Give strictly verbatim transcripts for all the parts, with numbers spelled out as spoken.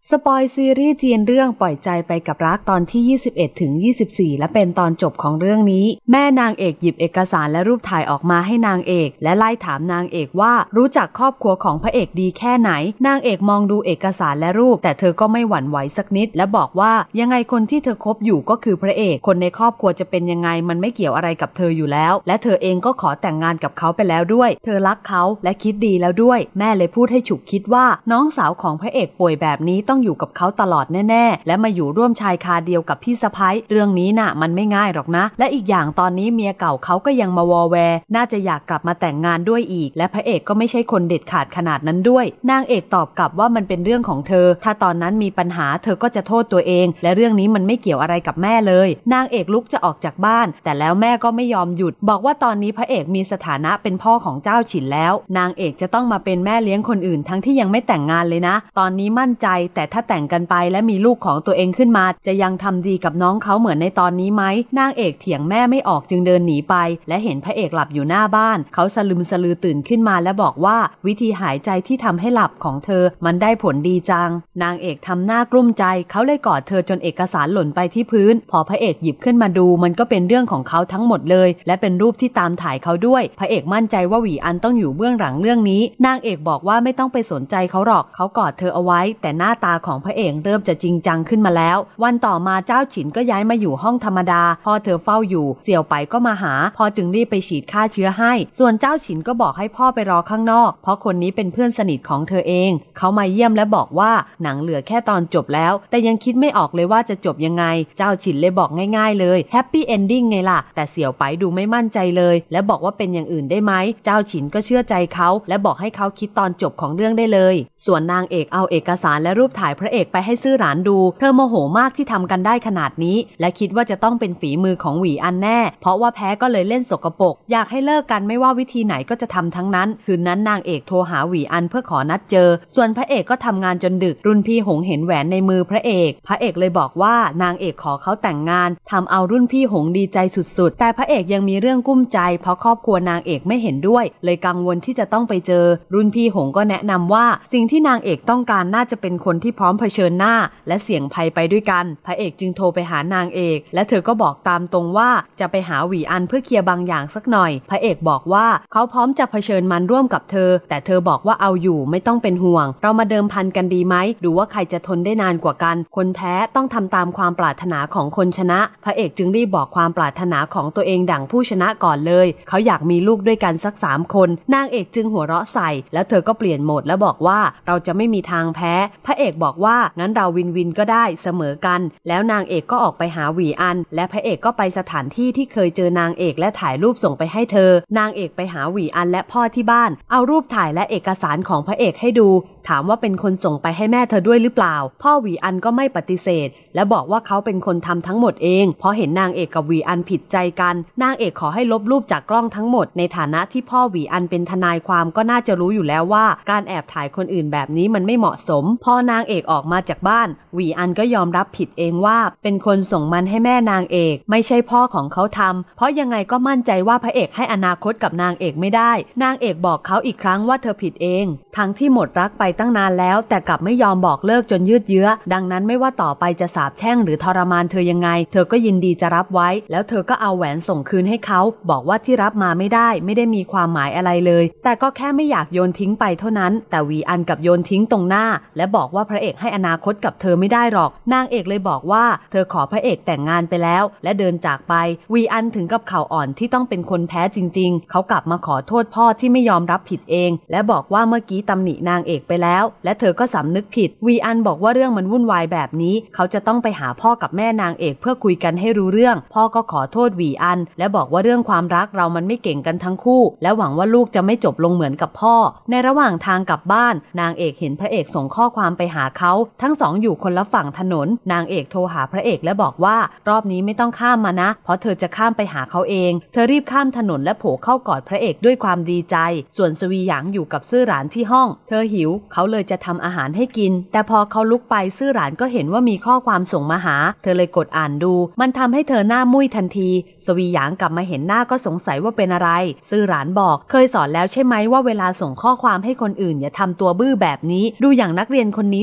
สปอยซีรีส์จีนเรื่องปล่อยใจไปกับรักตอนที่ยี่สิบเอ็ดถึงยี่สิบสี่และเป็นตอนจบของเรื่องนี้แม่นางเอกหยิบเอกสารและรูปถ่ายออกมาให้นางเอกและไล่ถามนางเอกว่ารู้จักครอบครัวของพระเอกดีแค่ไหนนางเอกมองดูเอกสารและรูปแต่เธอก็ไม่หวั่นไหวสักนิดและบอกว่ายังไงคนที่เธอคบอยู่ก็คือพระเอกคนในครอบครัวจะเป็นยังไงมันไม่เกี่ยวอะไรกับเธออยู่แล้วและเธอเองก็ขอแต่งงานกับเขาไปแล้วด้วยเธอรักเขาและคิดดีแล้วด้วยแม่เลยพูดให้ฉุกคิดว่าน้องสาวของพระเอกป่วยแบบนี้ต้องอยู่กับเขาตลอดแน่ๆและมาอยู่ร่วมชายคาเดียวกับพี่สะใภ้เรื่องนี้น่ะมันไม่ง่ายหรอกนะและอีกอย่างตอนนี้เมียเก่าเขาก็ยังมาวอแวน่าจะอยากกลับมาแต่งงานด้วยอีกและพระเอกก็ไม่ใช่คนเด็ดขาดขนาดนั้นด้วยนางเอกตอบกลับว่ามันเป็นเรื่องของเธอถ้าตอนนั้นมีปัญหาเธอก็จะโทษตัวเองและเรื่องนี้มันไม่เกี่ยวอะไรกับแม่เลยนางเอกลุกจะออกจากบ้านแต่แล้วแม่ก็ไม่ยอมหยุดบอกว่าตอนนี้พระเอกมีสถานะเป็นพ่อของเจ้าฉินแล้วนางเอกจะต้องมาเป็นแม่เลี้ยงคนอื่นทั้งที่ยังไม่แต่งงานเลยนะตอนนี้มั่นใจแต่ถ้าแต่งกันไปและมีลูกของตัวเองขึ้นมาจะยังทำดีกับน้องเขาเหมือนในตอนนี้ไหมนางเอกเถียงแม่ไม่ออกจึงเดินหนีไปและเห็นพระเอกหลับอยู่หน้าบ้านเขาสลึมสลือตื่นขึ้นมาและบอกว่าวิธีหายใจที่ทำให้หลับของเธอมันได้ผลดีจังนางเอกทำหน้ากลุ้มใจเขาเลยกอดเธอจนเอกสารหล่นไปที่พื้นพอพระเอกหยิบขึ้นมาดูมันก็เป็นเรื่องของเขาทั้งหมดเลยและเป็นรูปที่ตามถ่ายเขาด้วยพระเอกมั่นใจว่าหวีอันต้องอยู่เบื้องหลังเรื่องนี้นางเอกบอกว่าไม่ต้องไปสนใจเขาหรอกเขากอดเธอเอาไว้แต่หน้าตาของพระเอกเริ่มจะจริงจังขึ้นมาแล้ววันต่อมาเจ้าฉินก็ย้ายมาอยู่ห้องธรรมดาพอเธอเฝ้าอยู่เสี่ยวไปก็มาหาพอจึงรีบไปฉีดฆ่าเชื้อให้ส่วนเจ้าฉินก็บอกให้พ่อไปรอข้างนอกเพราะคนนี้เป็นเพื่อนสนิทของเธอเองเขามาเยี่ยมและบอกว่าหนังเหลือแค่ตอนจบแล้วแต่ยังคิดไม่ออกเลยว่าจะจบยังไงเจ้าฉินเลยบอกง่ายๆเลยแฮปปี้เอนดิ้งไงล่ะแต่เสี่ยวไปดูไม่มั่นใจเลยและบอกว่าเป็นอย่างอื่นได้ไหมเจ้าฉินก็เชื่อใจเขาและบอกให้เขาคิดตอนจบของเรื่องได้เลยส่วนนางเอกเอาเอกสารและรูปถ่ายพระเอกไปให้ซื่อหลานดูเธอโมโหมากที่ทำกันได้ขนาดนี้และคิดว่าจะต้องเป็นฝีมือของหวีอันแน่เพราะว่าแพ้ก็เลยเล่นสกปรกอยากให้เลิกกันไม่ว่าวิธีไหนก็จะทำทั้งนั้นคืนนั้นนางเอกโทรหาหวีอันเพื่อขอนัดเจอส่วนพระเอกก็ทำงานจนดึกรุ่นพี่หงเห็นแหวนในมือพระเอกพระเอกเลยบอกว่านางเอกขอเขาแต่งงานทำเอารุ่นพี่หงดีใจสุดๆแต่พระเอกยังมีเรื่องกุ้มใจเพราะครอบครัวนางเอกไม่เห็นด้วยเลยกังวลที่จะต้องไปเจอรุ่นพี่หงก็แนะนำว่าสิ่งที่นางเอกต้องการน่าจะเป็นคนที่พร้อมเผชิญหน้าและเสี่ยงภัยไปด้วยกันพระเอกจึงโทรไปหานางเอกและเธอก็บอกตามตรงว่าจะไปหาหวีอันเพื่อเคลียร์บางอย่างสักหน่อยพระเอกบอกว่าเขาพร้อมจะเผชิญมันร่วมกับเธอแต่เธอบอกว่าเอาอยู่ไม่ต้องเป็นห่วงเรามาเดิมพันกันดีไหมดูว่าใครจะทนได้นานกว่ากันคนแพ้ต้องทำตามความปรารถนาของคนชนะพระเอกจึงรีบบอกความปรารถนาของตัวเองดั่งผู้ชนะก่อนเลยเขาอยากมีลูกด้วยกันสักสามคนนางเอกจึงหัวเราะใส่แล้วเธอก็เปลี่ยนโหมดแล้วบอกว่าเราจะไม่มีทางแพ้พระเอกบอกว่างั้นเราวินวินก็ได้เสมอกันแล้วนางเอกก็ออกไปหาหวีอันและพระเอกก็ไปสถานที่ที่เคยเจอนางเอกและถ่ายรูปส่งไปให้เธอนางเอกไปหาหวีอันและพ่อที่บ้านเอารูปถ่ายและเอกสารของพระเอกให้ดูถามว่าเป็นคนส่งไปให้แม่เธอด้วยหรือเปล่าพ่อหวีอันก็ไม่ปฏิเสธและบอกว่าเขาเป็นคนทำทั้งหมดเองเพราะเห็นนางเอกกับหวีอันผิดใจกันนางเอกขอให้ลบรูปจากกล้องทั้งหมดในฐานะที่พ่อหวีอันเป็นทนายความก็น่าจะรู้อยู่แล้วว่าการแอบถ่ายคนอื่นแบบนี้มันไม่เหมาะสมพอนางเอกออกมาจากบ้านหวีอันก็ยอมรับผิดเองว่าเป็นคนส่งมันให้แม่นางเอกไม่ใช่พ่อของเขาทำเพราะยังไงก็มั่นใจว่าพระเอกให้อนาคตกับนางเอกไม่ได้นางเอกบอกเขาอีกครั้งว่าเธอผิดเองทั้งที่หมดรักไปตั้งนานแล้วแต่กลับไม่ยอมบอกเลิกจนยืดเยื้อดังนั้นไม่ว่าต่อไปจะสาปแช่งหรือทรมานเธอยังไงเธอก็ยินดีจะรับไว้แล้วเธอก็เอาแหวนส่งคืนให้เขาบอกว่าที่รับมาไม่ได้ไม่ได้มีความหมายอะไรเลยแต่ก็แค่ไม่อยากโยนทิ้งไปเท่านั้นแต่หวีอันกับโยนทิ้งตรงหน้าและบอกว่าพระเอกให้อนาคตกับเธอไม่ได้หรอกนางเอกเลยบอกว่าเธอขอพระเอกแต่งงานไปแล้วและเดินจากไปหวีอันถึงกับเข่าอ่อนที่ต้องเป็นคนแพ้จริงๆเขากลับมาขอโทษพ่อที่ไม่ยอมรับผิดเองและบอกว่าเมื่อกี้ตำหนินางเอกไปแล้วและเธอก็สำนึกผิดหวีอันบอกว่าเรื่องมันวุ่นวายแบบนี้เขาจะต้องไปหาพ่อกับแม่นางเอกเพื่อคุยกันให้รู้เรื่องพ่อก็ขอโทษหวีอันและบอกว่าเรื่องความรักเรามันไม่เก่งกันทั้งคู่และหวังว่าลูกจะไม่จบลงเหมือนกับพ่อในระหว่างทางกลับบ้านนางเอกเห็นพระเอกส่งข้อความไปหาเขาทั้งสองอยู่คนละฝั่งถนนนางเอกโทรหาพระเอกและบอกว่ารอบนี้ไม่ต้องข้ามมานะเพราะเธอจะข้ามไปหาเขาเองเธอรีบข้ามถนนและโผล่เข้ากอดพระเอกด้วยความดีใจส่วนสวีหยางอยู่กับซื่อหลานที่ห้องเธอหิวเขาเลยจะทำอาหารให้กินแต่พอเขาลุกไปซื่อหลานก็เห็นว่ามีข้อความส่งมาหาเธอเลยกดอ่านดูมันทำให้เธอหน้ามุ้ยทันทีสวีหยางกลับมาเห็นหน้าก็สงสัยว่าเป็นอะไรซื่อหลานบอกเคยสอนแล้วใช่ไหมว่าเวลาส่งข้อความให้คนอื่นอย่าทำตัวบื้อแบบนี้ดูอย่างนักเรียนคนนี้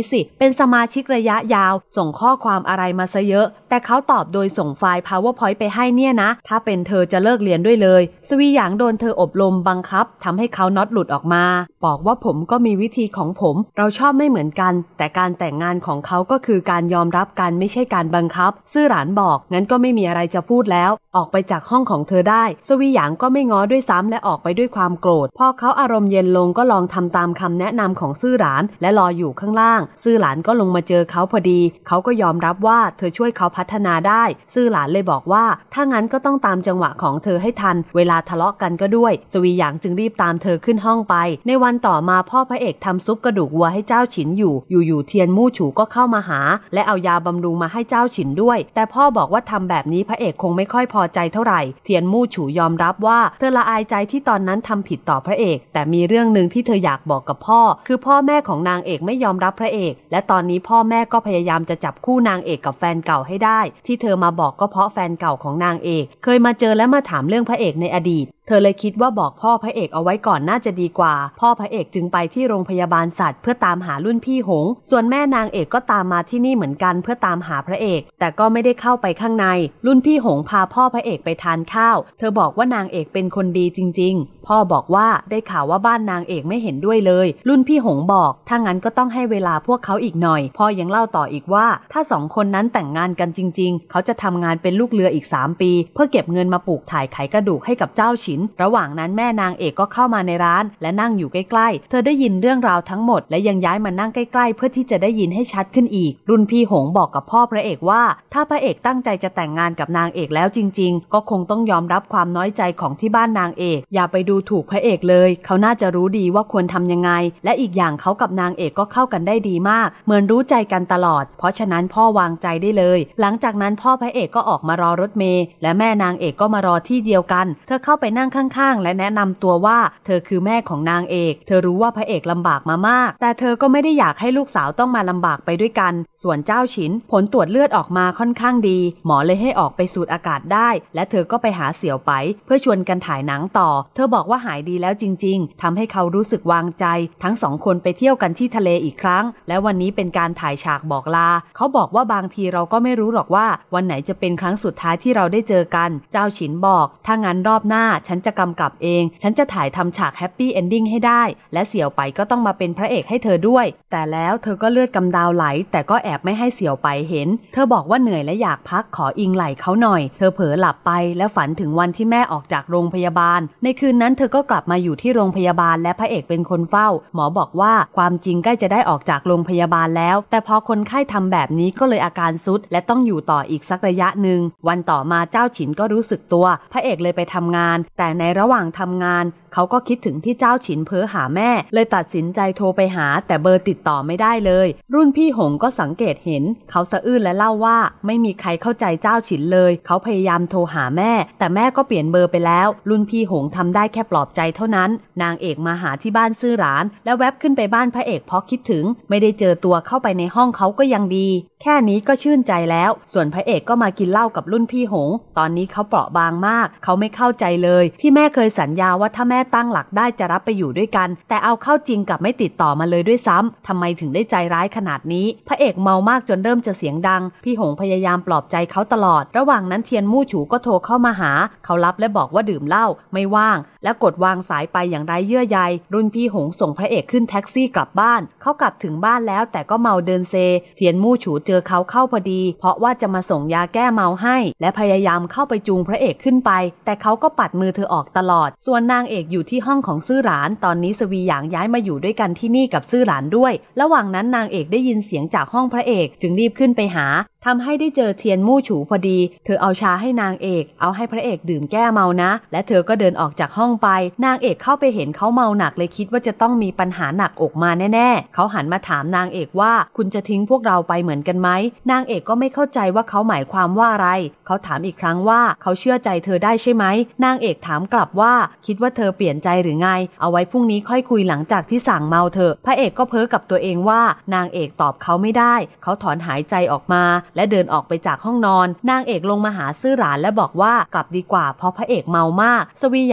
สิเป็นสมาชิกระยะยาวส่งข้อความอะไรมาซะเยอะแต่เขาตอบโดยส่งไฟล์ PowerPoint ไปให้เนี่ยนะถ้าเป็นเธอจะเลิกเรียนด้วยเลยสวีหยางโดนเธออบรมบังคับทำให้เขาน็อตหลุดออกมาบอกว่าผมก็มีวิธีของผมเราชอบไม่เหมือนกันแต่การแต่งงานของเขาก็คือการยอมรับกันไม่ใช่การบังคับซื่อหลานบอกงั้นก็ไม่มีอะไรจะพูดแล้วออกไปจากห้องของเธอได้สวีหยางก็ไม่ง้อด้วยซ้ำและออกไปด้วยความโกรธพอเขาอารมณ์เย็นลงก็ลองทำตามคำแนะนำของซื่อหลานและรออยู่ข้างล่างซื่อหลานก็ลงมาเจอเขาพอดีเขาก็ยอมรับว่าเธอช่วยเขาพัฒนาได้ซื่อหลานเลยบอกว่าถ้างั้นก็ต้องตามจังหวะของเธอให้ทันเวลาทะเลาะกันก็ด้วยสวีหยางจึงรีบตามเธอขึ้นห้องไปในวันต่อมาพ่อพระเอกทำซุปกระดูกวัวให้เจ้าฉินอยู่อยู่ๆเทียนมู่ฉูก็เข้ามาหาและเอายาบำรุงมาให้เจ้าฉินด้วยแต่พ่อบอกว่าทำแบบนี้พระเอกคงไม่ค่อยพอใจเท่าไหร่เทียนมู่ฉูยอมรับว่าเธอละอายใจที่ตอนนั้นทำผิดต่อพระเอกแต่มีเรื่องนึงที่เธออยากบอกกับพ่อคือพ่อแม่ของนางเอกไม่ยอมรับพระเอกและตอนนี้พ่อแม่ก็พยายามจะจับคู่นางเอกกับแฟนเก่าให้ได้ที่เธอมาบอกก็เพราะแฟนเก่าของนางเอกเคยมาเจอและมาถามเรื่องพระเอกในอดีตเธอเลยคิดว่าบอกพ่อพระเอกเอาไว้ก่อนน่าจะดีกว่าพ่อพระเอกจึงไปที่โรงพยาบาลสัตว์เพื่อตามหารุ่นพี่หงส่วนแม่นางเอกก็ตามมาที่นี่เหมือนกันเพื่อตามหาพระเอกแต่ก็ไม่ได้เข้าไปข้างในรุ่นพี่หงพาพ่อพระเอกไปทานข้าวเธอบอกว่านางเอกเป็นคนดีจริงๆพ่อบอกว่าได้ข่าวว่าบ้านนางเอกไม่เห็นด้วยเลยรุ่นพี่หงบอกถ้างั้นก็ต้องให้เวลาพวกเขาอีกหน่อยพ่อยังเล่าต่ออีกว่าถ้าสองคนนั้นแต่งงานกันจริงๆเขาจะทำงานเป็นลูกเรืออีกสามปีเพื่อเก็บเงินมาปลูกถ่ายไขกระดูกให้กับเจ้าฉินระหว่างนั้นแม่นางเอกก็เข้ามาในร้านและนั่งอยู่ใกล้ๆเธอได้ยินเรื่องราวทั้งหมดและยังย้ายมานั่งใกล้ๆเพื่อที่จะได้ยินให้ชัดขึ้นอีกรุ่นพี่หงบอกกับพ่อพระเอกว่าถ้าพระเอกตั้งใจจะแต่งงานกับนางเอกแล้วจริงๆก็คงต้องยอมรับความน้อยใจของที่บ้านนางเอกอย่าไปดูถูกพระเอกเลยเขาน่าจะรู้ดีว่าควรทำยังไงและอีกอย่างเขากับนางเอกก็เข้ากันได้ดีมากเหมือนรู้ใจกันตลอดเพราะฉะนั้นพ่อวางใจได้เลยหลังจากนั้นพ่อพระเอกก็ออกมารอรถเมล์และแม่นางเอกก็มารอที่เดียวกันเธอเข้าไปนั่งข้างๆและแนะนำตัวว่าเธอคือแม่ของนางเอกเธอรู้ว่าพระเอกลำบากมามากแต่เธอก็ไม่ได้อยากให้ลูกสาวต้องมาลำบากไปด้วยกันส่วนเจ้าฉินผลตรวจเลือดออกมาค่อนข้างดีหมอเลยให้ออกไปสูดอากาศได้และเธอก็ไปหาเสี่ยวไปเพื่อชวนกันถ่ายหนังต่อเธอบอกว่าหายดีแล้วจริงๆทำให้เขารู้สึกวางใจทั้งสองคนไปเที่ยวกันที่ทะเลอีกครั้งและวันนี้เป็นการถ่ายฉากบอกลาเขาบอกว่าบางทีเราก็ไม่รู้หรอกว่าวันไหนจะเป็นครั้งสุดท้ายที่เราได้เจอกันเจ้าฉินบอกถ้างั้นรอบหน้าฉันจะกำกับเองฉันจะถ่ายทำฉากแฮปปี้เอนดิ้งให้ได้และเสี่ยวไปก็ต้องมาเป็นพระเอกให้เธอด้วยแต่แล้วเธอก็เลือดกำดาวไหลแต่ก็แอบไม่ให้เสี่ยวไปเห็นเธอบอกว่าเหนื่อยและอยากพักขออิงไหล่เขาหน่อยเธอเผลอหลับไปและฝันถึงวันที่แม่ออกจากโรงพยาบาลในคืนนั้นเธอก็กลับมาอยู่ที่โรงพยาบาลและพระเอกเป็นคนเฝ้าหมอบอกว่าความจริงใกล้จะได้ออกจากโรงพยาบาลแล้วแต่พอคนไข้ทำแบบนี้ก็เลยอาการทรุดและต้องอยู่ต่ออีกสักระยะหนึ่งวันต่อมาเจ้าฉินก็รู้สึกตัวพระเอกเลยไปทำงานแต่ในระหว่างทำงานเขาก็คิดถึงที่เจ้าฉินเพ้อหาแม่เลยตัดสินใจโทรไปหาแต่เบอร์ติดต่อไม่ได้เลยรุ่นพี่หงก็สังเกตเห็นเขาสะอื้นและเล่าว่าไม่มีใครเข้าใจเจ้าฉินเลยเขาพยายามโทรหาแม่แต่แม่ก็เปลี่ยนเบอร์ไปแล้วรุ่นพี่หงทำได้แค่ปลอบใจเท่านั้นนางเอกมาหาที่บ้านซื่อหลานแล้วแวบขึ้นไปบ้านพระเอกเพราะคิดถึงไม่ได้เจอตัวเข้าไปในห้องเขาก็ยังดีแค่นี้ก็ชื่นใจแล้วส่วนพระเอกก็มากินเหล้ากับรุ่นพี่หงตอนนี้เขาเปราะบางมากเขาไม่เข้าใจเลยที่แม่เคยสัญญาว่าถ้าแม่ตั้งหลักได้จะรับไปอยู่ด้วยกันแต่เอาเข้าจริงกับไม่ติดต่อมาเลยด้วยซ้ำทำไมถึงได้ใจร้ายขนาดนี้พระเอกเมามากจนเริ่มจะเสียงดังพี่หงพยายามปลอบใจเขาตลอดระหว่างนั้นเทียนมู่ฉูก็โทรเข้ามาหาเขารับและบอกว่าดื่มเหล้าไม่ว่างและกดวางสายไปอย่างไร้เยื่อใยรุ่นพี่หงส่งพระเอกขึ้นแท็กซี่กลับบ้านเขากลับถึงบ้านแล้วแต่ก็เมาเดินเซเทียนมู่ฉูเจอเขาเข้าพอดีเพราะว่าจะมาส่งยาแก้เมาให้และพยายามเข้าไปจูงพระเอกขึ้นไปแต่เขาก็ปัดมือเธอออกตลอดส่วนนางเอกอยู่ที่ห้องของซื่อหลานตอนนี้สวีหยางย้ายมาอยู่ด้วยกันที่นี่กับซื่อหลานด้วยระหว่างนั้นนางเอกได้ยินเสียงจากห้องพระเอกจึงรีบขึ้นไปหาทำให้ได้เจอเทียนมู่ฉูพอดีเธอเอาชาให้นางเอกเอาให้พระเอกดื่มแก้เมานะและเธอก็เดินออกจากห้องไปนางเอกเข้าไปเห็นเขาเมาหนักเลยคิดว่าจะต้องมีปัญหาหนักอกมาแน่ๆเขาหันมาถามนางเอกว่าคุณจะทิ้งพวกเราไปเหมือนกันไหมนางเอกก็ไม่เข้าใจว่าเขาหมายความว่าอะไรเขาถามอีกครั้งว่าเขาเชื่อใจเธอได้ใช่ไหมนางเอกถามกลับว่าคิดว่าเธอเปลี่ยนใจหรือไงเอาไว้พรุ่งนี้ค่อยคุยหลังจากที่สั่งเมาเถอะพระเอกก็เพ้อกับตัวเองว่านางเอกตอบเขาไม่ได้เขาถอนหายใจออกมาและเดินออกไปจากห้องนอนนางเอกลงมาหาซื่อหลานและบอกว่ากลับดีกว่าเพราะพระเอกเมามากสวีหยางบอกว่า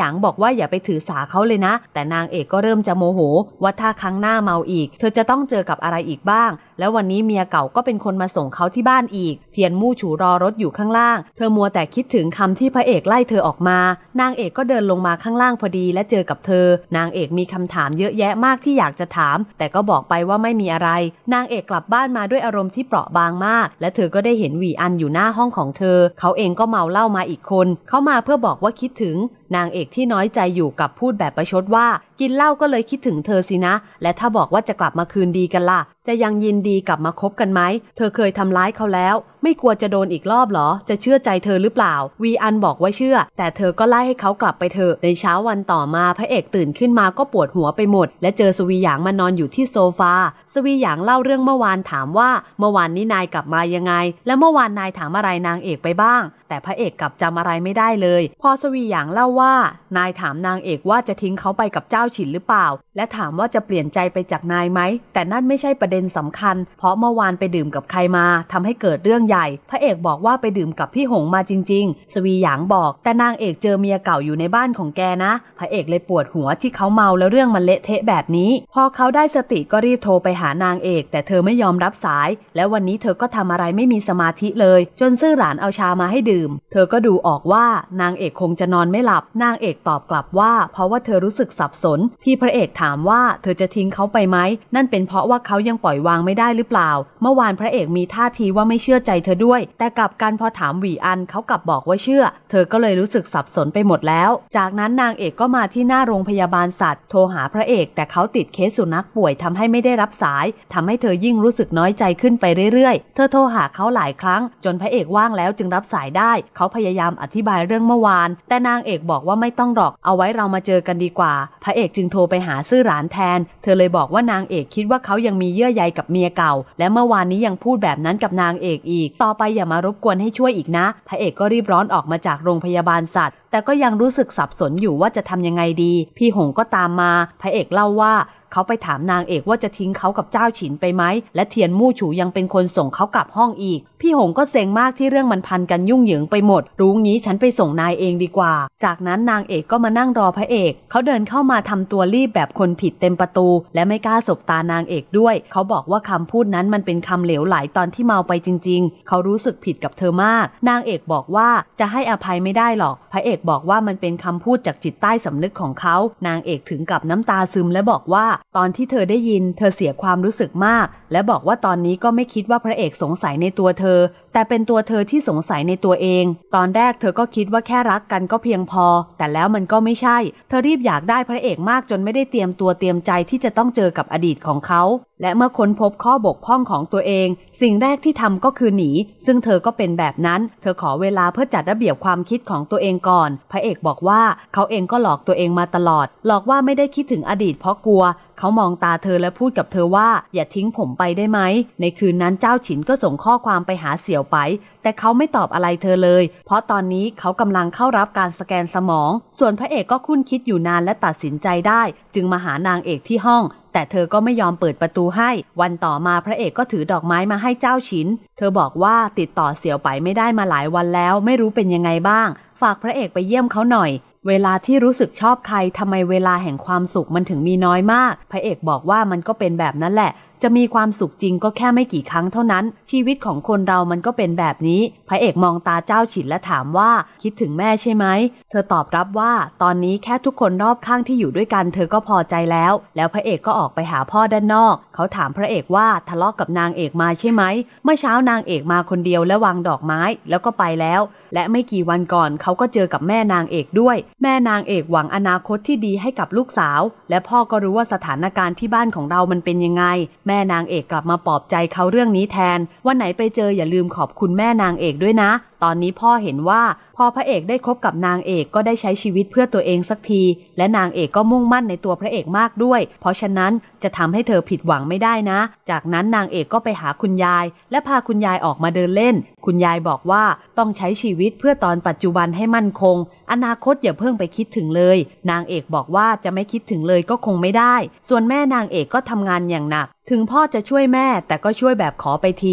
ว่าอย่าไปถือสาเขาเลยนะแต่นางเอกก็เริ่มจะโมโหว่าถ้าครั้งหน้าเมาอีกเธอจะต้องเจอกับอะไรอีกบ้างแล้ววันนี้เมียเก่าก็เป็นคนมาส่งเขาที่บ้านอีกเทียนมู่ฉูรอรถอยู่ข้างล่างเธอมัวแต่คิดถึงคำที่พระเอกไล่เธอออกมานางเอกก็เดินลงมาข้างล่างพอดีและเจอกับเธอนางเอกมีคำถามเยอะแยะมากที่อยากจะถามแต่ก็บอกไปว่าไม่มีอะไรนางเอกกลับบ้านมาด้วยอารมณ์ที่เปราะบางมากและเธอก็ได้เห็นหวีอันอยู่หน้าห้องของเธอเขาเองก็เมาเหล้ามาอีกคนเขามาเพื่อบอกว่าคิดถึงนางเอกที่น้อยใจอยู่กับพูดแบบประชดว่ากินเหล้าก็เลยคิดถึงเธอสินะและถ้าบอกว่าจะกลับมาคืนดีกันล่ะจะยังยินดีกลับมาคบกันไหมเธอเคยทำร้ายเขาแล้วไม่กลัวจะโดนอีกรอบหรอจะเชื่อใจเธอหรือเปล่าวีอันบอกว่าเชื่อแต่เธอก็ไล่ให้เขากลับไปเถอะในเช้าวันต่อมาพระเอกตื่นขึ้นมาก็ปวดหัวไปหมดและเจอสวีหยางมานอนอยู่ที่โซฟาสวีหยางเล่าเรื่องเมื่อวานถามว่าเมื่อวานนี้นายกลับมายังไงและเมื่อวานนายถามอะไรนางเอกไปบ้างแต่พระเอกกลับจำอะไรไม่ได้เลยพอสวีหยางเล่าว่านายถามนางเอกว่าจะทิ้งเขาไปกับเจ้าฉินหรือเปล่าและถามว่าจะเปลี่ยนใจไปจากนายไหมแต่นั่นไม่ใช่ประเด็นสำคัญเพราะเมื่อวานไปดื่มกับใครมาทำให้เกิดเรื่องใหญ่พระเอกบอกว่าไปดื่มกับพี่หงมาจริงๆสวีหยางบอกแต่นางเอกเจอเมียเก่าอยู่ในบ้านของแกนะพระเอกเลยปวดหัวที่เขาเมาแล้วเรื่องมันเละเทะแบบนี้พอเขาได้สติก็รีบโทรไปหานางเอกแต่เธอไม่ยอมรับสายและวันนี้เธอก็ทำอะไรไม่มีสมาธิเลยจนซื่อหลานเอาชามาให้ดื่มเธอก็ดูออกว่านางเอกคงจะนอนไม่หลับนางเอกตอบกลับว่าเพราะว่าเธอรู้สึกสับสนที่พระเอกถามว่าเธอจะทิ้งเขาไปไหมนั่นเป็นเพราะว่าเขายังปล่อยวางไม่ได้หรือเปล่าเมื่อวานพระเอกมีท่าทีว่าไม่เชื่อใจเธอด้วยแต่กลับกันพอถามหวีอันเขากลับบอกว่าเชื่อเธอก็เลยรู้สึกสับสนไปหมดแล้วจากนั้นนางเอกก็มาที่หน้าโรงพยาบาลสัตว์โทรหาพระเอกแต่เขาติดเคสสุนัขป่วยทำให้ไม่ได้รับสายทำให้เธอยิ่งรู้สึกน้อยใจขึ้นไปเรื่อยๆเธอโทรหาเขาหลายครั้งจนพระเอกว่างแล้วจึงรับสายได้เขาพยายามอธิบายเรื่องเมื่อวานแต่นางเอกบอกว่าไม่ต้องหรอกเอาไว้เรามาเจอกันดีกว่าพระเอกจึงโทรไปหาซื่อหลานแทนเธอเลยบอกว่านางเอกคิดว่าเขายังมีเยื่อใยกับเมียเก่าและเมื่อวานนี้ยังพูดแบบนั้นกับนางเอกอีกต่อไปอย่ามารบกวนให้ช่วยอีกนะพระเอกก็รีบร้อนออกมาจากโรงพยาบาลสัตว์แต่ก็ยังรู้สึกสับสนอยู่ว่าจะทำยังไงดีพี่หงก็ตามมาพระเอกเล่าว่าเขาไปถามนางเอกว่าจะทิ้งเขากับเจ้าฉินไปไหมและเทียนมู่ฉูยังเป็นคนส่งเขากลับห้องอีกพี่หงก็เซ็งมากที่เรื่องมันพันกันยุ่งเหยิงไปหมดรู้งี้ฉันไปส่งนายเองดีกว่าจากนั้นนางเอกก็มานั่งรอพระเอกเขาเดินเข้ามาทำตัวรีบแบบคนผิดเต็มประตูและไม่กล้าสบตานางเอกด้วยเขาบอกว่าคำพูดนั้นมันเป็นคำเหลวไหลตอนที่เมาไปจริงๆเขารู้สึกผิดกับเธอมากนางเอกบอกว่าจะให้อภัยไม่ได้หรอกพระเอกบอกว่ามันเป็นคำพูดจากจิตใต้สำนึกของเขานางเอกถึงกับน้ำตาซึมและบอกว่าตอนที่เธอได้ยินเธอเสียความรู้สึกมากและบอกว่าตอนนี้ก็ไม่คิดว่าพระเอกสงสัยในตัวเธอแต่เป็นตัวเธอที่สงสัยในตัวเองตอนแรกเธอก็คิดว่าแค่รักกันก็เพียงพอแต่แล้วมันก็ไม่ใช่เธอรีบอยากได้พระเอกมากจนไม่ได้เตรียมตัวเตรียมใจที่จะต้องเจอกับอดีตของเขาและเมื่อค้นพบข้อบกพร่องของตัวเองสิ่งแรกที่ทำก็คือหนีซึ่งเธอก็เป็นแบบนั้นเธอขอเวลาเพื่อจัดระเบียบความคิดของตัวเองก่อนพระเอกบอกว่าเขาเองก็หลอกตัวเองมาตลอดหลอกว่าไม่ได้คิดถึงอดีตเพราะกลัวเขามองตาเธอและพูดกับเธอว่าอย่าทิ้งผมไปได้ไหมในคืนนั้นเจ้าฉินก็ส่งข้อความไปหาเสี่ยวไปแต่เขาไม่ตอบอะไรเธอเลยเพราะตอนนี้เขากำลังเข้ารับการสแกนสมองส่วนพระเอกก็คุ้นคิดอยู่นานและตัดสินใจได้จึงมาหานางเอกที่ห้องแต่เธอก็ไม่ยอมเปิดประตูให้วันต่อมาพระเอกก็ถือดอกไม้มาให้เจ้าฉินเธอบอกว่าติดต่อเสี่ยวไปไม่ได้มาหลายวันแล้วไม่รู้เป็นยังไงบ้างฝากพระเอกไปเยี่ยมเขาหน่อยเวลาที่รู้สึกชอบใครทำไมเวลาแห่งความสุขมันถึงมีน้อยมากพระเอกบอกว่ามันก็เป็นแบบนั้นแหละจะมีความสุขจริงก็แค่ไม่กี่ครั้งเท่านั้นชีวิตของคนเรามันก็เป็นแบบนี้พระเอกมองตาเจ้าฉินและถามว่าคิดถึงแม่ใช่ไหมเธอตอบรับว่าตอนนี้แค่ทุกคนรอบข้างที่อยู่ด้วยกันเธอก็พอใจแล้วแล้วพระเอกก็ออกไปหาพ่อด้านนอกเขาถามพระเอกว่าทะเลาะกับนางเอกมาใช่ไหมเมื่อเช้านางเอกมาคนเดียวและวางดอกไม้แล้วก็ไปแล้วและไม่กี่วันก่อนเขาก็เจอกับแม่นางเอกด้วยแม่นางเอกหวังอนาคตที่ดีให้กับลูกสาวและพ่อก็รู้ว่าสถานการณ์ที่บ้านของเรามันเป็นยังไงแม่นางเอกกลับมาปลอบใจเขาเรื่องนี้แทนวันไหนไปเจออย่าลืมขอบคุณแม่นางเอกด้วยนะตอนนี้พ่อเห็นว่าพอพระเอกได้คบกับนางเอกก็ได้ใช้ชีวิตเพื่อตัวเองสักทีและนางเอกก็มุ่งมั่นในตัวพระเอกมากด้วยเพราะฉะนั้นจะทำให้เธอผิดหวังไม่ได้นะจากนั้นนางเอกก็ไปหาคุณยายและพาคุณยายออกมาเดินเล่นคุณยายบอกว่าต้องใช้ชีวิตเพื่อตอนปัจจุบันให้มั่นคงอนาคตอย่าเพิ่งไปคิดถึงเลยนางเอกบอกว่าจะไม่คิดถึงเลยก็คงไม่ได้ส่วนแม่นางเอกก็ทำงานอย่างหนักถึงพ่อจะช่วยแม่แต่ก็ช่วยแบบขอไปที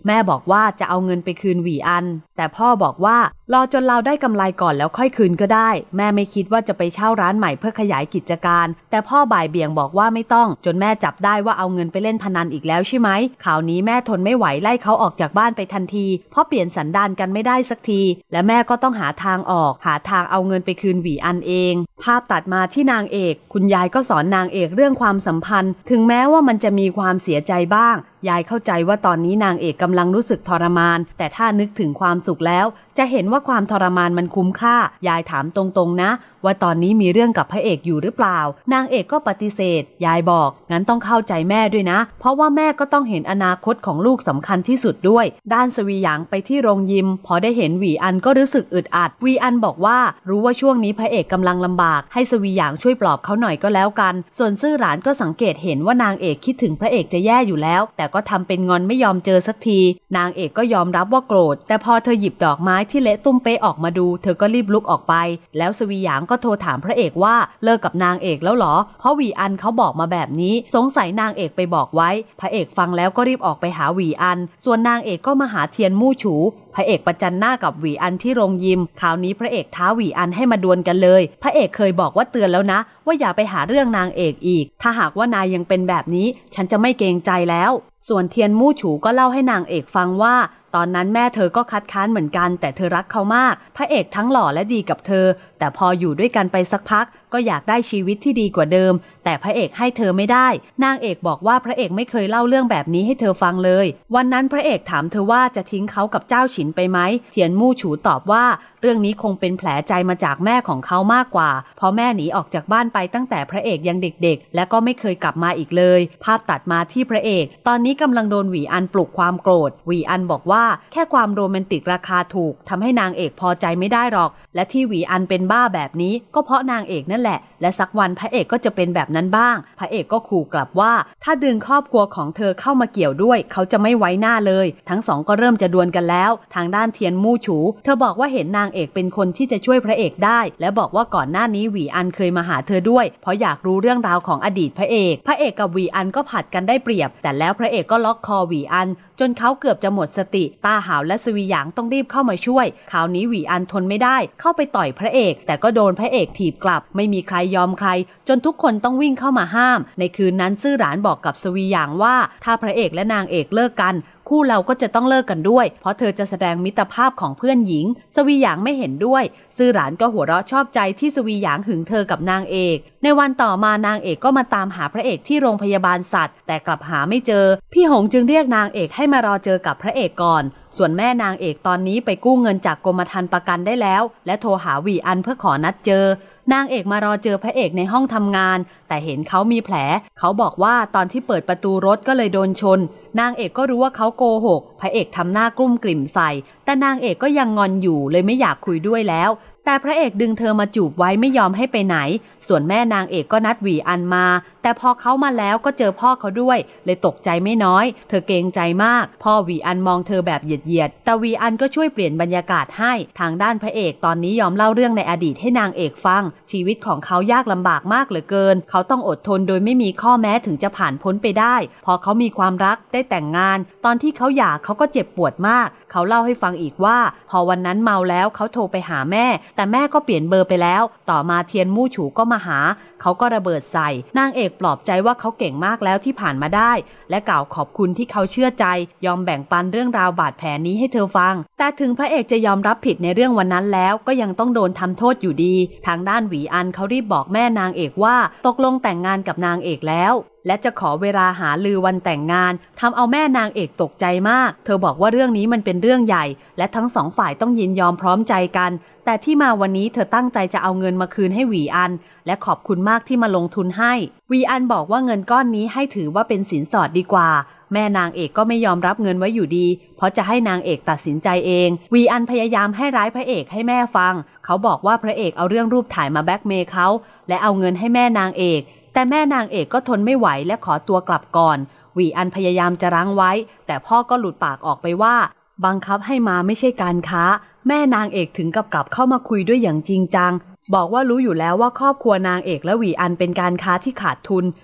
แม่บอกว่าจะเอาเงินไปคืนหวีอันแต่พ่อบอกว่ารอจนเราได้กำไรก่อนแล้วค่อยคืนก็ได้แม่ไม่คิดว่าจะไปเช่าร้านใหม่เพื่อขยายกิจการแต่พ่อบ่ายเบี่ยงบอกว่าไม่ต้องจนแม่จับได้ว่าเอาเงินไปเล่นพนันอีกแล้วใช่ไหมข่าวนี้แม่ทนไม่ไหวไล่เขาออกจากบ้านไปทันทีเพราะเปลี่ยนสันดานกันไม่ได้สักทีและแม่ก็ต้องหาทางออกหาทางเอาเงินไปคืนหวีอันเองภาพตัดมาที่นางเอกคุณยายก็สอนนางเอกเรื่องความสัมพันธ์ถึงแม้ว่ามันจะมีความเสียใจบ้างยายเข้าใจว่าตอนนี้นางเอกกำลังรู้สึกทรมานแต่ถ้านึกถึงความสุขแล้วจะเห็นว่าความทรมานมันคุ้มค่ายายถามตรงๆนะว่าตอนนี้มีเรื่องกับพระเอกอยู่หรือเปล่านางเอกก็ปฏิเสธยายบอกงั้นต้องเข้าใจแม่ด้วยนะเพราะว่าแม่ก็ต้องเห็นอนาคตของลูกสำคัญที่สุดด้วยด้านสวีหยางไปที่โรงยิมพอได้เห็นหวีอันก็รู้สึกอึดอัดหวีอันบอกว่ารู้ว่าช่วงนี้พระเอกกำลังลำบากให้สวีหยางช่วยปลอบเขาหน่อยก็แล้วกันส่วนซื่อหลานก็สังเกตเห็นว่านางเอกคิดถึงพระเอกจะแย่อยู่แล้วแต่ก็ทำเป็นงอนไม่ยอมเจอสักทีนางเอกก็ยอมรับว่าโกรธแต่พอเธอหยิบดอกไม้ที่เละตุ้มเป๊ะออกมาดูเธอก็รีบลุกออกไปแล้วสวีหยางก็โทรถามพระเอกว่าเลิกกับนางเอกแล้วเหรอเพราะหวีอันเขาบอกมาแบบนี้สงสัยนางเอกไปบอกไว้พระเอกฟังแล้วก็รีบออกไปหาหวีอันส่วนนางเอกก็มาหาเทียนมู่ฉูพระเอกประจันหน้ากับหวีอันที่โรงยิมคราวนี้พระเอกท้าหวีอันให้มาดวลกันเลยพระเอกเคยบอกว่าเตือนแล้วนะว่าอย่าไปหาเรื่องนางเอกอีกถ้าหากว่านายยังเป็นแบบนี้ฉันจะไม่เกรงใจแล้วส่วนเทียนมู่ฉูก็เล่าให้นางเอกฟังว่าตอนนั้นแม่เธอก็คัดค้านเหมือนกันแต่เธอรักเขามากพระเอกทั้งหล่อและดีกับเธอแต่พออยู่ด้วยกันไปสักพักก็อยากได้ชีวิตที่ดีกว่าเดิมแต่พระเอกให้เธอไม่ได้นางเอกบอกว่าพระเอกไม่เคยเล่าเรื่องแบบนี้ให้เธอฟังเลยวันนั้นพระเอกถามเธอว่าจะทิ้งเขากับเจ้าฉินไปไหมเทียนมู่ฉูตอบว่าเรื่องนี้คงเป็นแผลใจมาจากแม่ของเขามากกว่าเพราะแม่หนีออกจากบ้านไปตั้งแต่พระเอกยังเด็กๆและก็ไม่เคยกลับมาอีกเลยภาพตัดมาที่พระเอกตอนนี้กำลังโดนหวีอันปลุกความโกรธหวีอันบอกว่าแค่ความโรแมนติกราคาถูกทำให้นางเอกพอใจไม่ได้หรอกและที่หวีอันเป็นบ้าแบบนี้ก็เพราะนางเอกนั่นแหละและสักวันพระเอกก็จะเป็นแบบนั้นบ้างพระเอกก็ขู่กลับว่าถ้าดึงครอบครัวของเธอเข้ามาเกี่ยวด้วยเขาจะไม่ไว้หน้าเลยทั้งสองก็เริ่มจะดวลกันแล้วทางด้านเทียนมู่ฉูเธอบอกว่าเห็นนางเอกเป็นคนที่จะช่วยพระเอกได้และบอกว่าก่อนหน้านี้หวีอันเคยมาหาเธอด้วยเพราะอยากรู้เรื่องราวของอดีตพระเอกพระเอกกับหวีอันก็ผัดกันได้เปรียบแต่แล้วพระเอกก็ล็อกคอหวีอันจนเขาเกือบจะหมดสติตาหาวและสวีหยางต้องรีบเข้ามาช่วยคราวนี้หวีอันทนไม่ได้เข้าไปต่อยพระเอกแต่ก็โดนพระเอกถีบกลับไม่มีใครยอมใครจนทุกคนต้องวิ่งเข้ามาห้ามในคืนนั้นซื่อหลานบอกกับสวีหยางว่าถ้าพระเอกและนางเอกเลิกกันคู่เราก็จะต้องเลิกกันด้วยเพราะเธอจะแสดงมิตรภาพของเพื่อนหญิงสวีหยางไม่เห็นด้วยซื่อหลานก็หัวเราะชอบใจที่สวีหยางหึงเธอกับนางเอกในวันต่อมานางเอกก็มาตามหาพระเอกที่โรงพยาบาลสัตว์แต่กลับหาไม่เจอพี่หงจึงเรียกนางเอกให้มารอเจอกับพระเอกก่อนส่วนแม่นางเอกตอนนี้ไปกู้เงินจากกรมธรรม์ประกันได้แล้วและโทรหาหวีอันเพื่อขอนัดเจอนางเอกมารอเจอพระเอกในห้องทำงานแต่เห็นเขามีแผลเขาบอกว่าตอนที่เปิดประตูรถก็เลยโดนชนนางเอกก็รู้ว่าเขาโกหกพระเอกทำหน้ากลุ้มกลิ่มใส่แต่นางเอกก็ยังงอนอยู่เลยไม่อยากคุยด้วยแล้วแต่พระเอกดึงเธอมาจูบไว้ไม่ยอมให้ไปไหนส่วนแม่นางเอกก็นัดหวีอันมาแต่พอเขามาแล้วก็เจอพ่อเขาด้วยเลยตกใจไม่น้อยเธอเกรงใจมากพ่อหวีอันมองเธอแบบเหยียดๆแต่หวีอันก็ช่วยเปลี่ยนบรรยากาศให้ทางด้านพระเอกตอนนี้ยอมเล่าเรื่องในอดีตให้นางเอกฟังชีวิตของเขายากลำบากมากเหลือเกินเขาต้องอดทนโดยไม่มีข้อแม้ถึงจะผ่านพ้นไปได้พอเขามีความรักได้แต่งงานตอนที่เขาหย่าเขาก็เจ็บปวดมากเขาเล่าให้ฟังอีกว่าพอวันนั้นเมาแล้วเขาโทรไปหาแม่แต่แม่ก็เปลี่ยนเบอร์ไปแล้วต่อมาเทียนมู่ฉูก็มาหาเขาก็ระเบิดใส่นางเอกปลอบใจว่าเขาเก่งมากแล้วที่ผ่านมาได้และกล่าวขอบคุณที่เขาเชื่อใจยอมแบ่งปันเรื่องราวบาดแผลนี้ให้เธอฟังแต่ถึงพระเอกจะยอมรับผิดในเรื่องวันนั้นแล้วก็ยังต้องโดนทำโทษอยู่ดีทางด้านหวีอันเขารีบบอกแม่นางเอกว่าตกลงแต่งงานกับนางเอกแล้วและจะขอเวลาหาลือวันแต่งงานทำเอาแม่นางเอกตกใจมากเธอบอกว่าเรื่องนี้มันเป็นเรื่องใหญ่และทั้งสองฝ่ายต้องยินยอมพร้อมใจกันแต่ที่มาวันนี้เธอตั้งใจจะเอาเงินมาคืนให้หวีอันและขอบคุณมากที่มาลงทุนให้หวีอันบอกว่าเงินก้อนนี้ให้ถือว่าเป็นสินสอดดีกว่าแม่นางเอกก็ไม่ยอมรับเงินไว้อยู่ดีเพราะจะให้นางเอกตัดสินใจเองหวีอันพยายามให้ร้ายพระเอกให้แม่ฟังเขาบอกว่าพระเอกเอาเรื่องรูปถ่ายมาแบล็กเมย์เขาและเอาเงินให้แม่นางเอกแต่แม่นางเอกก็ทนไม่ไหวและขอตัวกลับก่อนหวีอันพยายามจะรั้งไว้แต่พ่อก็หลุดปากออกไปว่าบังคับให้มาไม่ใช่การค้าแม่นางเอกถึงกับกลับเข้ามาคุยด้วยอย่างจริงจังบอกว่ารู้อยู่แล้วว่าครอบครัวนางเอกและหวีอันเป็นการค้าที่ขาดทุน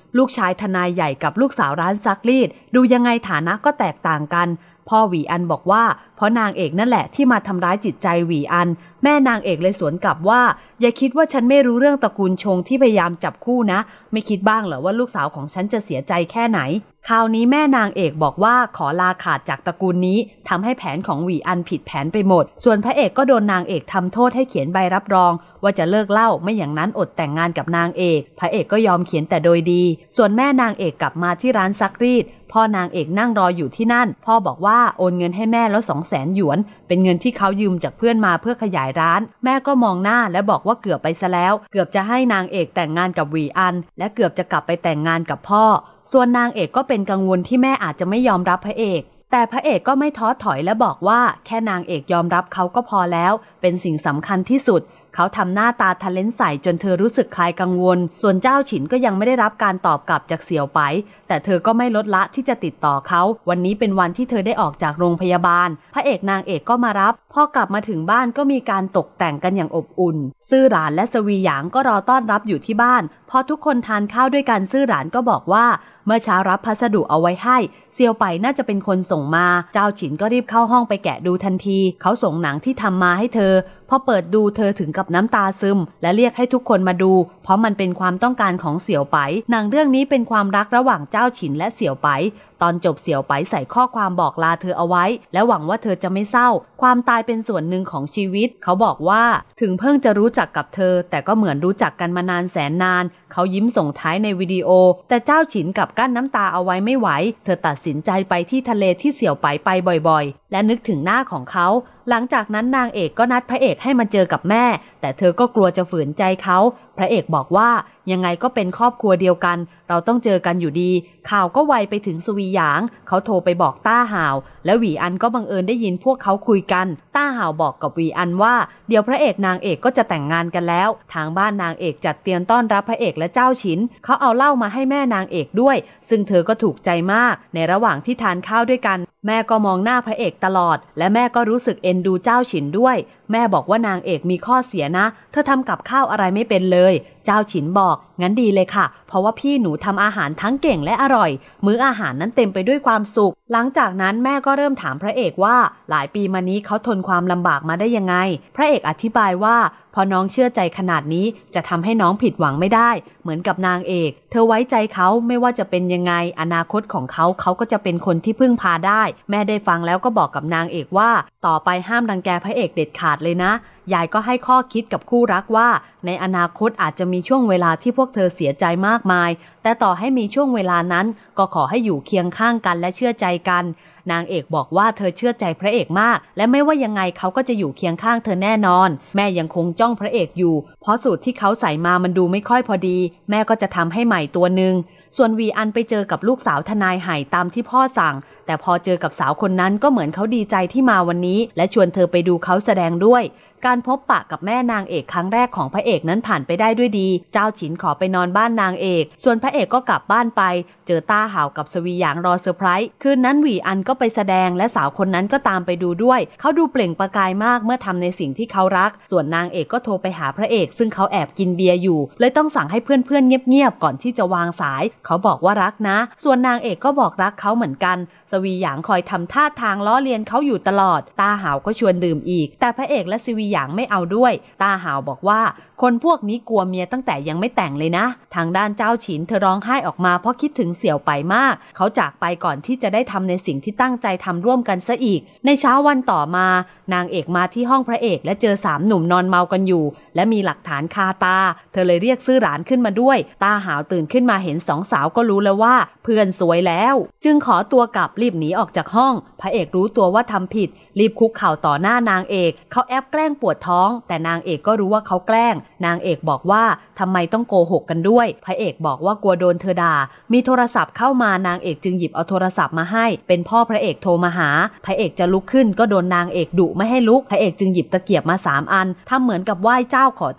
ลูกชายทนายใหญ่กับลูกสาวร้านซักรีดดูยังไงฐานะก็แตกต่างกันพ่อหวีอันบอกว่าเพราะนางเอกนั่นแหละที่มาทำร้ายจิตใจหวีอันแม่นางเอกเลยสวนกลับว่าอย่าคิดว่าฉันไม่รู้เรื่องตระกูลชงที่พยายามจับคู่นะไม่คิดบ้างเหรอว่าลูกสาวของฉันจะเสียใจแค่ไหนคราวนี้แม่นางเอกบอกว่าขอลาขาดจากตระกูลนี้ทำให้แผนของหวีอันผิดแผนไปหมดส่วนพระเอกก็โดนนางเอกทำโทษให้เขียนใบรับรองว่าจะเลิกเหล้าไม่อย่างนั้นอดแต่งงานกับนางเอกพระเอกก็ยอมเขียนแต่โดยดีส่วนแม่นางเอกกลับมาที่ร้านซักรีดพ่อนางเอกนั่งรออยู่ที่นั่นพ่อบอกว่าโอนเงินให้แม่แล้วสองแสนหยวนเป็นเงินที่เขายืมจากเพื่อนมาเพื่อขยายร้านแม่ก็มองหน้าและบอกว่าเกือบไปซะแล้วเกือบจะให้นางเอกแต่งงานกับหวีอันและเกือบจะกลับไปแต่งงานกับพ่อส่วนนางเอกก็เป็นกังวลที่แม่อาจจะไม่ยอมรับพระเอกแต่พระเอกก็ไม่ท้อถอยและบอกว่าแค่นางเอกยอมรับเขาก็พอแล้วเป็นสิ่งสำคัญที่สุดเขาทำหน้าตาทะเลนใส่จนเธอรู้สึกคลายกังวลส่วนเจ้าฉินก็ยังไม่ได้รับการตอบกลับจากเสี่ยวไปแต่เธอก็ไม่ลดละที่จะติดต่อเขาวันนี้เป็นวันที่เธอได้ออกจากโรงพยาบาลพระเอกนางเอกก็มารับพอกลับมาถึงบ้านก็มีการตกแต่งกันอย่างอบอุ่นซื่อหลานและสวีหยางก็รอต้อนรับอยู่ที่บ้านพอทุกคนทานข้าวด้วยกันซื่อหลานก็บอกว่าเมื่อเช้ารับพัสดุเอาไว้ให้เซียวไปน่าจะเป็นคนส่งมาเจ้าฉินก็รีบเข้าห้องไปแกะดูทันทีเขาส่งหนังที่ทำมาให้เธอพอเปิดดูเธอถึงกับน้ำตาซึมและเรียกให้ทุกคนมาดูเพราะมันเป็นความต้องการของเสี่ยวไปหนังเรื่องนี้เป็นความรักระหว่างเจ้าฉินและเสี่ยวไปตอนจบเสี่ยวไปใส่ข้อความบอกลาเธอเอาไว้และหวังว่าเธอจะไม่เศร้าความตายเป็นส่วนหนึ่งของชีวิตเขาบอกว่าถึงเพิ่งจะรู้จักกับเธอแต่ก็เหมือนรู้จักกันมานานแสนนานเขายิ้มส่งท้ายในวิดีโอแต่เจ้าฉินกลับกั้นน้ำตาเอาไว้ไม่ไหวเธอตัดสินใจไปที่ทะเลที่เสี่ยวไปไปบ่อยๆและนึกถึงหน้าของเขาหลังจากนั้นนางเอกก็นัดพระเอกให้มาเจอกับแม่แต่เธอก็กลัวจะฝืนใจเขาพระเอกบอกว่ายังไงก็เป็นครอบครัวเดียวกันเราต้องเจอกันอยู่ดีข่าวก็ไวไปถึงสวีหยางเขาโทรไปบอกต้าห่าวและหวีอันก็บังเอิญได้ยินพวกเขาคุยกันต้าห่าวบอกกับหวีอันว่าเดี๋ยวพระเอกนางเอกก็จะแต่งงานกันแล้วทางบ้านนางเอกจัดเตรียมต้อนรับพระเอกและเจ้าฉินเขาเอาเหล้ามาให้แม่นางเอกด้วยซึ่งเธอก็ถูกใจมากในระหว่างที่ทานข้าวด้วยกันแม่ก็มองหน้าพระเอกตลอดและแม่ก็รู้สึกเอ็นดูเจ้าฉินด้วยแม่บอกว่านางเอกมีข้อเสียนะเธอทำกับข้าวอะไรไม่เป็นเลยเจ้าฉินบอกงั้นดีเลยค่ะเพราะว่าพี่หนูทำอาหารทั้งเก่งและอร่อยมื้ออาหารนั้นเต็มไปด้วยความสุขหลังจากนั้นแม่ก็เริ่มถามพระเอกว่าหลายปีมานี้เขาทนความลำบากมาได้ยังไงพระเอกอธิบายว่าพอน้องเชื่อใจขนาดนี้จะทำให้น้องผิดหวังไม่ได้เหมือนกับนางเอกเธอไว้ใจเขาไม่ว่าจะเป็นยังไงอนาคตของเขาเขาก็จะเป็นคนที่พึ่งพาได้แม่ได้ฟังแล้วก็บอกกับนางเอกว่าต่อไปห้ามรังแกพระเอกเด็ดขาดเลยนะยายก็ให้ข้อคิดกับคู่รักว่าในอนาคตอาจจะมีช่วงเวลาที่พวกเธอเสียใจมากมายแต่ต่อให้มีช่วงเวลานั้นก็ขอให้อยู่เคียงข้างกันและเชื่อใจกันนางเอกบอกว่าเธอเชื่อใจพระเอกมากและไม่ว่ายังไงเขาก็จะอยู่เคียงข้างเธอแน่นอนแม่ยังคงจ้องพระเอกอยู่เพราะสูตรที่เขาใส่มามันดูไม่ค่อยพอดีแม่ก็จะทำให้ใหม่ตัวหนึ่งส่วนวีอันไปเจอกับลูกสาวทนายไห่ตามที่พ่อสั่งแต่พอเจอกับสาวคนนั้นก็เหมือนเขาดีใจที่มาวันนี้และชวนเธอไปดูเขาแสดงด้วยการพบปะกับแม่นางเอกครั้งแรกของพระเอกนั้นผ่านไปได้ด้วยดีเจ้าฉินขอไปนอนบ้านนางเอกส่วนพระเอกก็กลับบ้านไปเจอต้าห่าวกับสวีหยางรอเซอร์ไพรส์คืนนั้นหวีอันก็ไปแสดงและสาวคนนั้นก็ตามไปดูด้วยเขาดูเปล่งประกายมากเมื่อทำในสิ่งที่เขารักส่วนนางเอกก็โทรไปหาพระเอกซึ่งเขาแอบกินเบียร์อยู่เลยต้องสั่งให้เพื่อนๆเงียบๆก่อนที่จะวางสายเขาบอกว่ารักนะส่วนนางเอกก็บอกรักเขาเหมือนกันสวีหยางคอยทำท่าทางล้อเลียนเขาอยู่ตลอดต้าห่าวก็ชวนดื่มอีกแต่พระเอกและสวีหยางไม่เอาด้วยต้าห่าวบอกว่าคนพวกนี้กลัวเมียตั้งแต่ยังไม่แต่งเลยนะทางด้านเจ้าฉินเธอร้องไห้ออกมาเพราะคิดถึงเสี่ยวไปมากเขาจากไปก่อนที่จะได้ทำในสิ่งที่ตั้งใจทำร่วมกันซะอีกในเช้าวันต่อมานางเอกมาที่ห้องพระเอกและเจอสามหนุ่มนอนเมากันอยู่และมีหลักฐานคาตาเธอเลยเรียกซื่อหลานขึ้นมาด้วยต้าห่าวตื่นขึ้นมาเห็นสองสาวก็รู้แล้วว่าเพื่อนสวยแล้วจึงขอตัวกลับรีบหนีออกจากห้องพระเอกรู้ตัวว่าทำผิดรีบคุกเข่าต่อหน้านางเอกเขาแอบแกล้งปวดท้องแต่นางเอกก็รู้ว่าเขาแกล้งนางเอกบอกว่าทำไมต้องโกหกกันด้วยพระเอกบอกว่ากลัวโดนเธอด่ามีโทรศัพท์เข้ามานางเอกจึงหยิบเอาโทรศัพท์มาให้เป็นพ่อพระเอกโทรมาหาพระเอกจะลุกขึ้นก็โดนนางเอกดุไม่ให้ลุกพระเอกจึงหยิบตะเกียบมาสามอันทำเหมือนกับไหว้เจ้าขอโทษ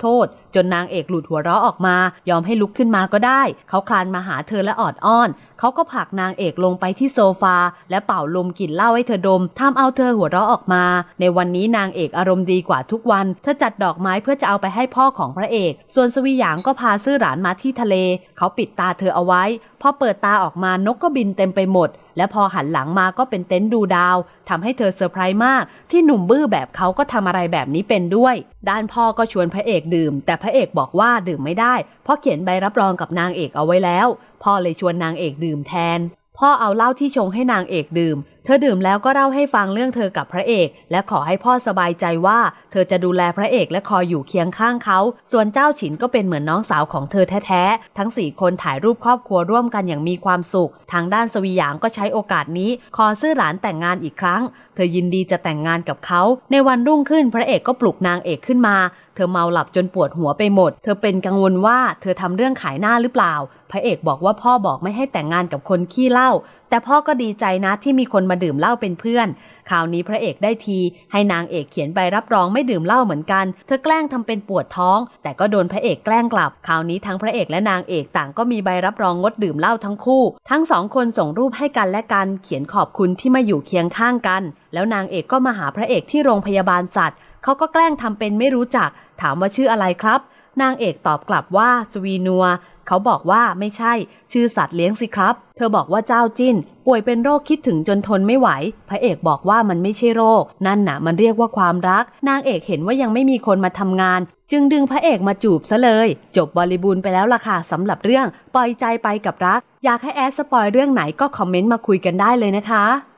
จนนางเอกหลุดหัวเราะออกมายอมให้ลุกขึ้นมาก็ได้เขาคลานมาหาเธอและออดอ้อนเขาก็ผลักนางเอกลงไปที่โซฟาและเป่าลมกลิ่นเหล้าให้เธอดมทำเอาเธอหัวเราะออกมาในวันนี้นางเอกอารมณ์ดีกว่าทุกวันเธอจัดดอกไม้เพื่อจะเอาไปให้พ่อของพระเอกส่วนสวีหยางก็พาซื่อหรานมาที่ทะเลเขาปิดตาเธอเอาไว้พอเปิดตาออกมานกก็บินเต็มไปหมดและพอหันหลังมาก็เป็นเต็นท์ดูดาวทำให้เธอเซอร์ไพรส์มากที่หนุ่มบื้อแบบเขาก็ทำอะไรแบบนี้เป็นด้วยด้านพ่อก็ชวนพระเอกดื่มแต่พระเอกบอกว่าดื่มไม่ได้เพราะเขียนใบรับรองกับนางเอกเอาไว้แล้วพ่อเลยชวนนางเอกดื่มแทนพ่อเอาเหล้าที่ชงให้นางเอกดื่มเธอดื่มแล้วก็เล่าให้ฟังเรื่องเธอกับพระเอกและขอให้พ่อสบายใจว่าเธอจะดูแลพระเอกและคอยอยู่เคียงข้างเขาส่วนเจ้าฉินก็เป็นเหมือนน้องสาวของเธอแท้ๆทั้งสี่คนถ่ายรูปครอบครัวร่วมกันอย่างมีความสุขทางด้านสวีหยางก็ใช้โอกาสนี้ขอซื่อหลานแต่งงานอีกครั้งเธอยินดีจะแต่งงานกับเขาในวันรุ่งขึ้นพระเอกก็ปลุกนางเอกขึ้นมาเธอเมาหลับจนปวดหัวไปหมดเธอเป็นกังวลว่าเธอทำเรื่องขายหน้าหรือเปล่าพระเอกบอกว่าพ่อบอกไม่ให้แต่งงานกับคนขี้เหล้าแต่พ่อก็ดีใจนะที่มีคนมาดื่มเหล้าเป็นเพื่อนคราวนี้พระเอกได้ทีให้นางเอกเขียนใบรับรองไม่ดื่มเหล้าเหมือนกันเธอแกล้งทำเป็นปวดท้องแต่ก็โดนพระเอกแกล้งกลับคราวนี้ทั้งพระเอกและนางเอกต่างก็มีใบรับรองงดดื่มเหล้าทั้งคู่ทั้งสองคนส่งรูปให้กันและกันเขียนขอบคุณที่มาอยู่เคียงข้างกันแล้วนางเอกก็มาหาพระเอกที่โรงพยาบาลสัตว์เขาก็แกล้งทำเป็นไม่รู้จักถามว่าชื่ออะไรครับนางเอกตอบกลับว่าสวีนัวเขาบอกว่าไม่ใช่ชื่อสัตว์เลี้ยงสิครับเธอบอกว่าเจ้าจิ้นป่วยเป็นโรคคิดถึงจนทนไม่ไหวพระเอกบอกว่ามันไม่ใช่โรคนั่นน่ะมันเรียกว่าความรักนางเอกเห็นว่ายังไม่มีคนมาทำงานจึงดึงพระเอกมาจูบซะเลยจบบริบูรณ์ไปแล้วล่ะค่ะสำหรับเรื่องปล่อยใจไปกับรักอยากให้แอดสปอยเรื่องไหนก็คอมเมนต์มาคุยกันได้เลยนะคะ